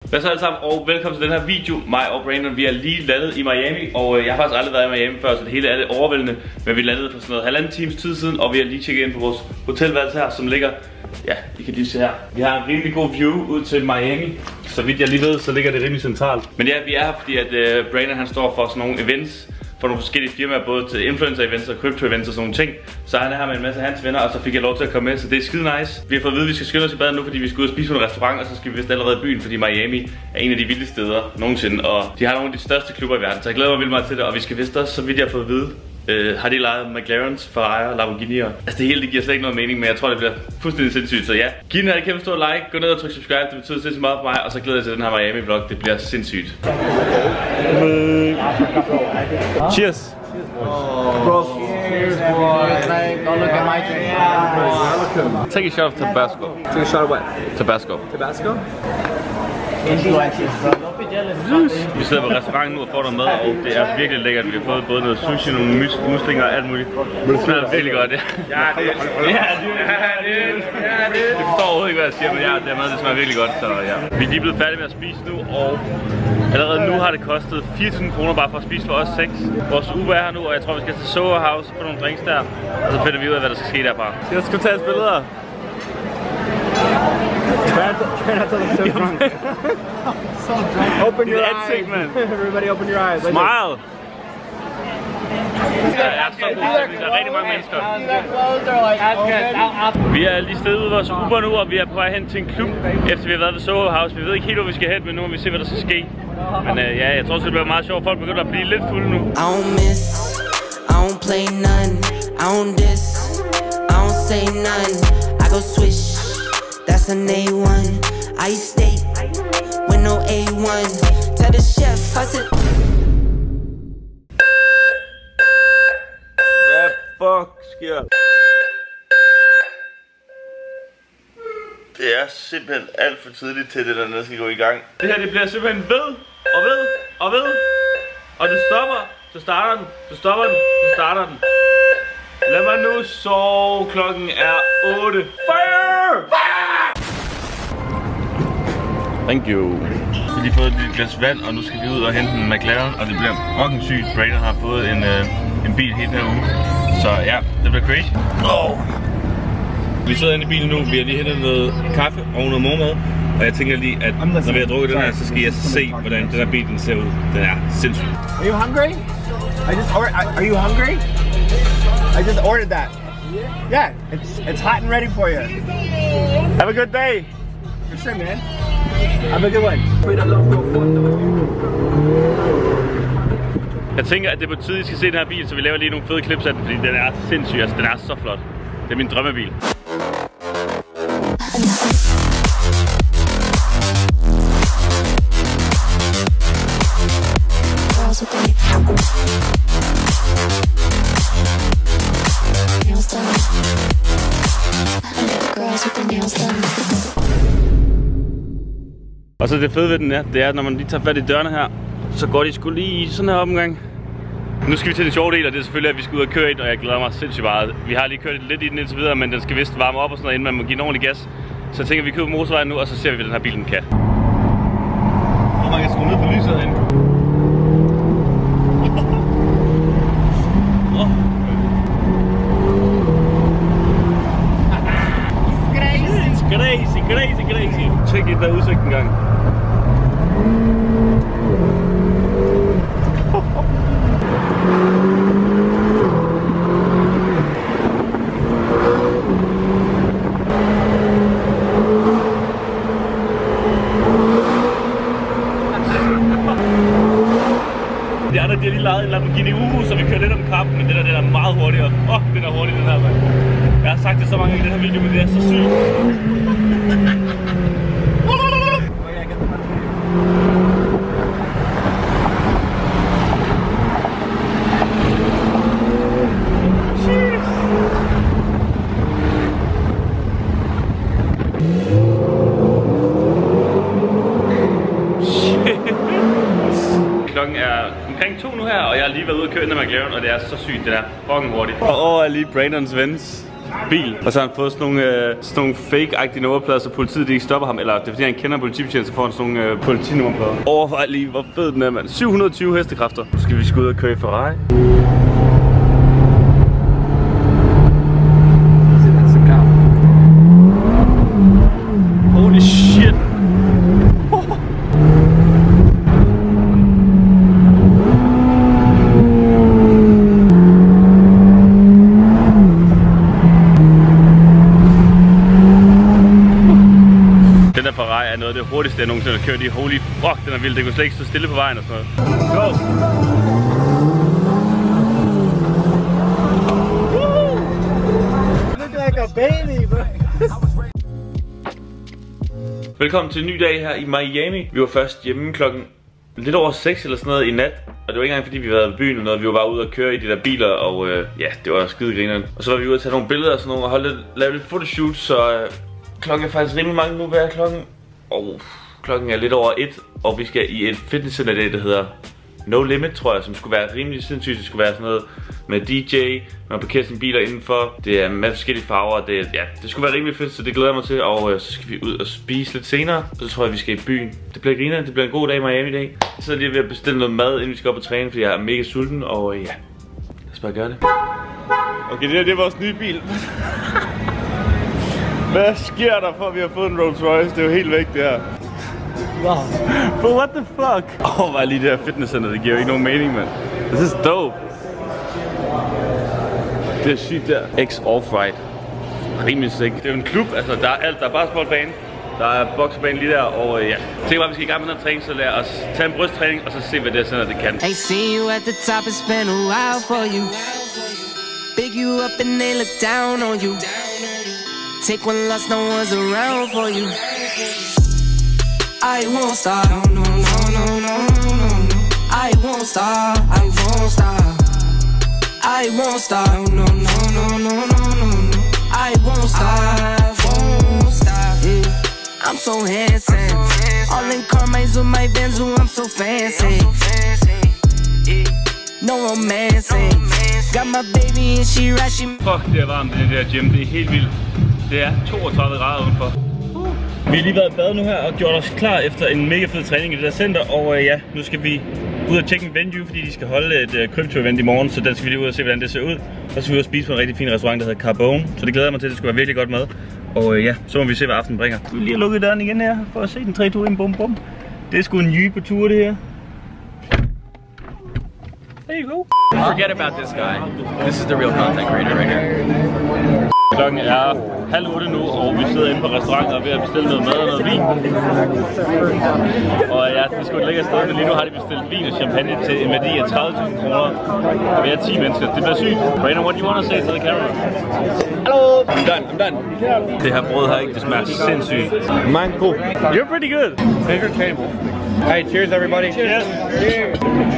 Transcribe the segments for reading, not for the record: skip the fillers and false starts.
Hvad så alle sammen, og velkommen til den her video. Mig og Brandon, vi er lige landet i Miami, og jeg har faktisk aldrig været i Miami før, så det hele er lidt overvældende. Men vi landede for sådan noget halvanden times tid siden, og vi har lige tjekket ind på vores hotelværelse her, som ligger, ja, I kan lige se her. Vi har en rimelig god view ud til Miami. Så vidt jeg lige ved, så ligger det rimelig centralt. Men ja, vi er her, fordi at Brandon han står for sådan nogle events for nogle forskellige firmaer, både til influencer-events og crypto-events og sådan nogle ting. Så han er her med en masse af hans venner, og så fik jeg lov til at komme med, så det er skide nice. Vi har fået at vide, at vi skal skynde os i badet nu, fordi vi skal ud og spise på en restaurant, og så skal vi vist allerede i byen, fordi Miami er en af de vildeste steder nogensinde, og de har nogle af de største klubber i verden, så jeg glæder mig vildt meget til det, og vi skal vist også, så vidt jeg har fået at vide, har de lejet McLarens, Ferrari og Lamborghini'er. Altså det hele det giver slet ikke noget mening, men jeg tror det bliver fuldstændig sindssygt. Så ja, giv den her et kæmpe stort like, gå ned og tryk subscribe, det betyder sindssygt meget for mig. Og så glæder jeg til den her Miami vlog, det bliver sindssygt. Cheers! Bro, cheers, boy. Don't look at my drink. Take a shot of Tabasco. Take a shot of what? Tabasco. Tabasco? Vi sidder på restauranten nu og får noget mad, og det er virkelig lækkert. Vi har fået både noget sushi, nogle muslinger og alt muligt. Det smager virkelig godt, ja. Ja, det forstår overhovedet ikke, hvad jeg siger, men ja, det mad, det smager virkelig godt, så ja. Vi er lige blevet færdige med at spise nu, og allerede nu har det kostet 4.000 kroner bare for at spise for os 6. Vores Uber er her nu, og jeg tror, vi skal til Soho House og få nogle drinks der, og så finder vi ud af, hvad der skal ske derfra. Jeg skal tage billeder. Try not to look so drunk. So drunk. Open your eyes. Everybody open your eyes. Smile. Der er så god stemning. Der er rigtig mange mennesker. Vi er lige stedet ude vores Uber nu, og vi er på vej hen til en klub, efter vi har været ved Soho House. Vi ved ikke helt, hvor vi skal hen, men nu må vi se, hvad der skal ske. Men ja, jeg tror også, det bliver meget sjovt. Folk begynder at blive lidt fulde nu. I don't miss, I don't play none, I don't diss, I don't say none, I go swish. That's an A1. I stay with no A1. Tell the chef, I said. Hvad fuck sker? Det er simpelthen alt for tidligt til det, der skal gå i gang. Det her det bliver simpelthen ved og ved og ved. Og det stopper, så starter den, så stopper den, så starter den. Lad mig nu sove. Klokken er 8. Fire! Thank you. Vi har lige fået et lille glas vand, og nu skal vi ud og hente en McLaren, og det bliver fucking sygt. Brandon har fået en bil hele den her uge. Så ja, det bliver crazy. Vi sidder inde i bilen nu, vi har lige hentet noget kaffe og noget morgenmad. Og jeg tænker lige, at når vi har drukket den her, så skal jeg se, hvordan den her bil den ser ud. Den er sindssyg. Are you hungry? Are you hungry? I just ordered that. Yeah, it's hot and ready for you. Have a good day. For sure, man. Have a good one. Jeg tænker, at det er på tide, I skal se den her bil, så vi laver lige nogle fede clips af den, fordi den er sindssyg, altså den er så flot. Det er min drømmebil. Og så det fede ved den er, det er, at når man lige tager fat i dørene her, så går de sgu lige i sådan her omgang. Nu skal vi til den sjove del, og det er selvfølgelig, at vi skal ud og køre ind, og jeg glæder mig sindssygt meget. Vi har lige kørt lidt i den indtil videre, men den skal vist varme op og sådan noget, inden man må give en ordentlig gas. Så jeg tænker, at vi kører på motorvejen nu, og så ser vi, hvad den her bil kan. Og man kan skrue ned på lyset herinde. Crazy. Tjek ind der udsigt en gang. De andre, de har lige lejet en Lamborghini Urus, så vi kører lidt om kappen, men den er meget hurtigere. Den er hurtig, den her, mand. Jeg har sagt det så mange gange i den her video, men det er så sygt. Klokken er omkring 2 nu her, og jeg har lige været ude og køre ind af McLaren, og det er så sygt, det der fucking hurtigt. Og over er lige Brandons vens. bil. Og så har han fået sådan nogle fake-agtige nummerplader, så politiet de ikke stopper ham. Eller det er fordi han kender politibetjenten, så får han sådan nogle politinummerplader. Overvej lige, hvor fed den er, mand. 720 hestekræfter. Nu skal vi ud og køre i Ferrari. Holy shit. Den der Ferrari er noget af det hurtigste, jeg nogensinde har kørt i. Holy fuck, den er vild. Det kunne slet ikke stå stille på vejen og sådan noget. Go! You look like a baby, bro. Velkommen til en ny dag her i Miami. Vi var først hjemme klokken lidt over 6 eller sådan noget i nat. Og det var ikke engang fordi vi havde været i byen eller noget. Vi var bare ude og køre i de der biler, og ja, det var skide grineren. Og så var vi ude at tage nogle billeder og sådan noget, og lave lidt photoshoot, så klokken er faktisk rimelig mange nu. Hvad er klokken? Klokken er lidt over 1, og vi skal i et fitnesscenter i dag, der hedder No Limit, tror jeg, som skulle være rimelig sindssygt. Det skulle være sådan noget med DJ, man parkerer sine biler indenfor. Det er med forskellige farver. Det skulle være rimelig fedt, så det glæder jeg mig til. Og så skal vi ud og spise lidt senere. Og så tror jeg, vi skal i byen. Det bliver griner. Det bliver en god dag i Miami i dag. Jeg sidder lige ved at bestille noget mad, inden vi skal op og træne, fordi jeg er mega sulten. Og ja, lad os bare gøre det. Okay, det er vores nye bil. Hvad sker der for, at vi har fået en Rolls Royce? Det er jo helt væk, det her. Wow. But what the fuck? Overvej lige det her fitnesscenter, det giver jo ikke nogen mening, mand. This is dope. Det er sygt der. X-Off-Ride. Rimelig sick. Det er jo en klub, altså der er alt. Der er basketballbane, der er boksebane lige der, og ja. Tænk bare, vi skal i gang med den træning, så lad os tage en brysttræning, og så se, hvad det her center det kan. Ain't seen you at the top, it's been a while for you. Big you up and they look down on you. Take one loss, no one's around for you. I won't stop, no, no, no, no, no, no. I won't stop, I won't stop. I won't stop, no, no, no, no, no, no. I won't stop, won't stop. Yeah. I'm so handsome, all in Carmine's with my Benz, I'm so fancy. No romancing, got my baby and she right, she. Fuck, det er varmt i det der gym, det er helt vildt. Det er 32 grader udenfor. Vi har lige været i bad nu her og gjort os klar efter en mega fed træning i det der center. Og ja, nu skal vi ud og tjekke en venue, fordi de skal holde et crypto-event i morgen. Så den skal vi lige ud og se, hvordan det ser ud. Og så skal vi ud og spise på en rigtig fin restaurant, der hedder Carbone. Så det glæder jeg mig til, det skulle være virkelig godt mad. Og ja, så må vi se, hvad aftenen bringer. Vi vil lige have lukket døren igen her, for at se den 3 2 1 bum bum. Det er sgu en nye på tur, det her. There you go. Forget about this guy. This is the real content creator right here. Klokken er 7:30 nu, og vi sidder inde på restauranten og er ved at bestille noget mad og noget vin. Og ja, det skulle lækkert sted, men lige nu har de bestilt vin og champagne til en værdi af 30.000 kroner. Og vi er 10 mennesker. Det bliver sygt. Brandon, what do you want to say to the camera? Hello. I'm done. Det her brød her ikke, det smager sindssygt. Mine cool. You're pretty good. Favorite table. Hey, cheers everybody. Cheers. Cheers.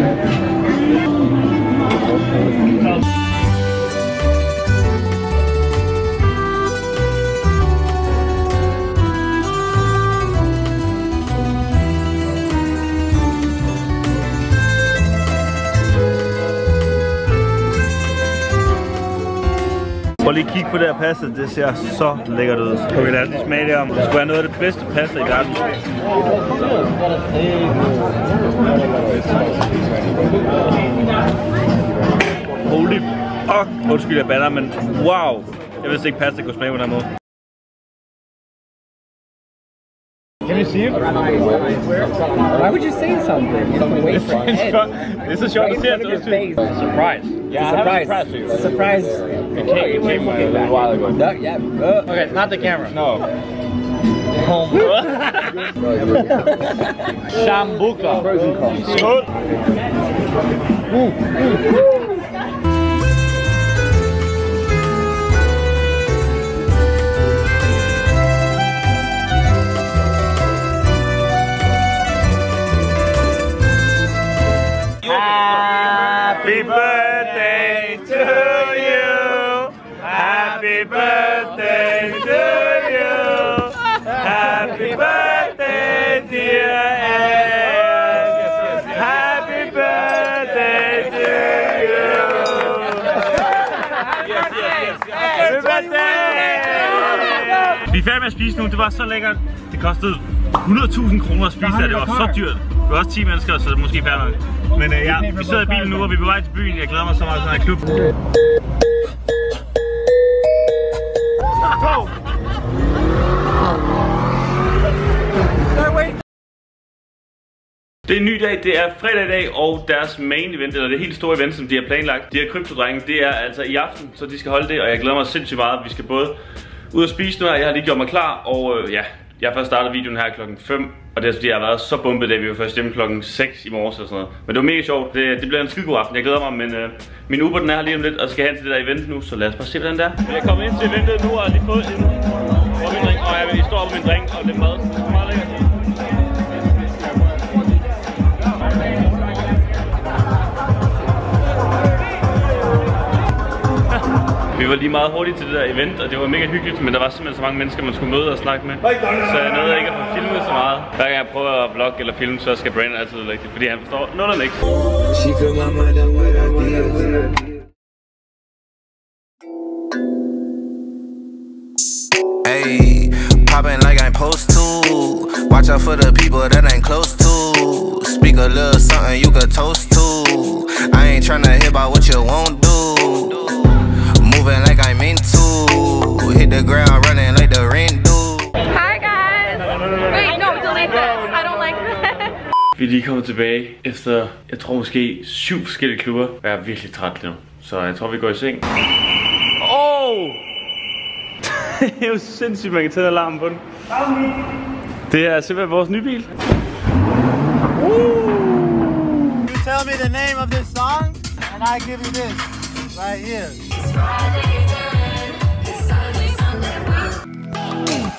Prøv lige at kigge på det her pasta, det ser så lækkert ud. Okay, lad os lige smage det om. Det skulle være noget af det bedste pasta i verden. Holy fuck! Undskyld, jeg bander, men wow! Jeg vidste ikke, pasta kunne smage på den måde. Can you see him? Why would you say something? It's a short surprise. Yeah, surprise. Surprise. It came a little while ago. Yeah. Okay, not the camera. No. Sambuca. Frozen corn. Skål! Happy birthday to you. Happy birthday to you. Happy birthday, dear Ed. Happy birthday to you. Vi er færdige med at spise nu. Det var så lækkert. Det kostede 100.000 kroner at spise, det var så dyrt. Det var også 10 mennesker, så det er måske fair nok. Men ja, vi sidder i bilen nu, og vi er på vej til byen. Jeg glæder mig så meget til den her klub. Det er en ny dag, det er fredag i dag, og deres main event, eller det helt store event, som de har planlagt, de her kryptodrenge, det er altså i aften, så de skal holde det, og jeg glæder mig sindssygt meget. Vi skal både ud og spise nu her, jeg har lige gjort mig klar, og ja, jeg har først startet videoen her klokken 5, og det er fordi, jeg har været så bumpet, da vi var først hjemme klokken 6 i morges og sådan noget. Men det var mega sjovt, det bliver en skidegod aften, jeg glæder mig, men min Uber den er her lige om lidt, og skal hen til det der event nu, så lad os bare se, hvordan det er. Jeg er kommet ind til eventet nu, og har lige fået en drink, og jeg står på min drink og lidt mad, det er meget lækkert. Vi var lige meget hurtigt til det der event, og det var mega hyggeligt, men der var simpelthen så mange mennesker, man skulle møde og snakke med. Så jeg nåede ikke at få filmet så meget. Hver gang jeg prøver at vlogge eller filme, så skal Brandon altid lægge det, fordi han forstår noget eller ikke. Hey, poppin' like I'm supposed to. Watch out for the people that ain't close to. Speak a little something you could toast to. I ain't tryna hear about what you won't do. Moving like I'm meant to. Hit the ground running like the rain do. Hi guys! Wait, no, delete this. I don't like this. Vi er lige kommet tilbage efter, jeg tror måske 7 forskellige klubber. Jeg er virkelig træt nu, så jeg tror vi går i seng. Det er jo sindssygt, man kan tænde alarmen på den. Det er simpelthen vores nye bil. You tell me the name of this song, and I give you this right here.